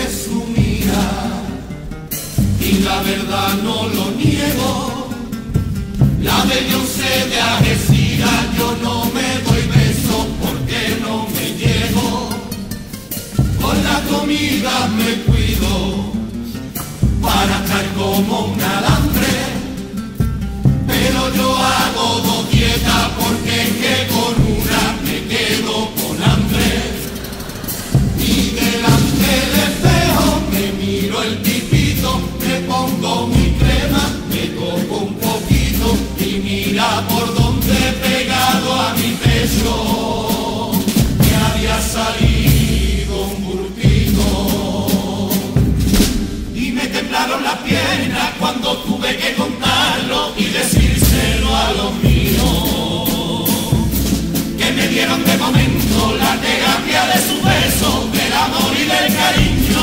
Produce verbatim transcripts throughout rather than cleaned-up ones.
presumía, y la verdad no lo niego. La Beyoncé de Algeciras, yo no me doy besos porque no me llego. Con la comida me cuido para estar como un alambre, pero yo hago dos dietas porque es que con una me quedo con hambre. Y delante del espejo me miro el tipito, me pongo mi crema, me toco un poquito y mira por donde he pegado a mi pecho me había salido un bultito. Y me temblaron las piernas cuando tuve que contarlo y decírselo a los míos, que me dieron de momento la terapia de su beso, del amor y del cariño,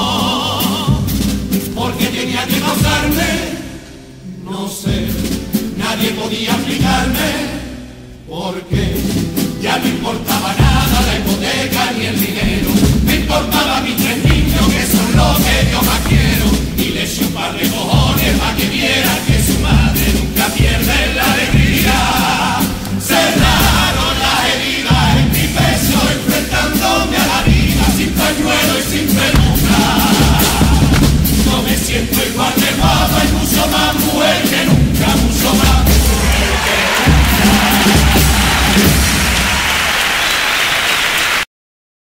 porque tenía que gozarme, no sé, nadie podía explicarme, porque ya no importa.